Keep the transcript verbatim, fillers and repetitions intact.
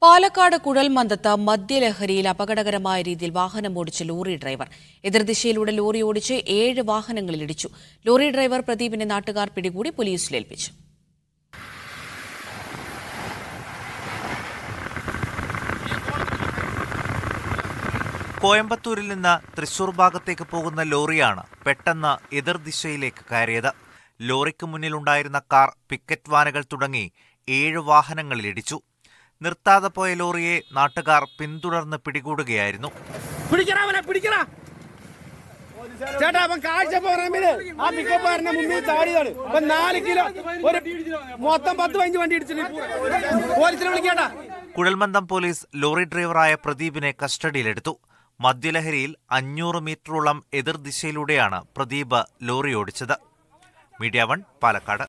പാലക്കാട് കുഴൽമന്ദത്ത് മദ്യലഹരിയിൽ അപകടകരമായ രീതിയിൽ വാഹനമോടിച്ച ലോറി ഡ്രൈവർ എതിർദിശയിലൂടെ ലോറി ഓടിച്ച് ഏഴ് വാഹനങ്ങളിൽ ഇടിച്ചു. ലോറി ഡ്രൈവർ പ്രദീപിനെ നാട്ടുകാർ പിടികൂടി പോലീസിലേൽപ്പിച്ചു. കോയമ്പത്തൂരിൽ നിന്ന് തൃശൂർ ഭാഗത്തേക്ക് പോകുന്ന ലോറിയാണ് പെട്ടെന്ന് എതിർദിശയിലേക്ക് കയറിയത്. ലോറിക്ക് മുന്നിലുണ്ടായിരുന്ന കാർ, പിക്കറ്റ് വാനുകൾ തുടങ്ങി ഏഴ് വാഹനങ്ങളിലിടിച്ചു. നിർത്താതെ പോയ ലോറിയെ നാട്ടുകാർ പിന്തുടർന്ന് പിടികൂടുകയായിരുന്നു. കുഴൽമന്ദം പോലീസ് ലോറി ഡ്രൈവറായ പ്രദീപിനെ കസ്റ്റഡിയിലെടുത്തു. മദ്യലഹരിയിൽ അഞ്ഞൂറ് മീറ്ററോളം എതിർദിശയിലൂടെയാണ് പ്രദീപ് ലോറി ഓടിച്ചത്. Media one, Palakkad.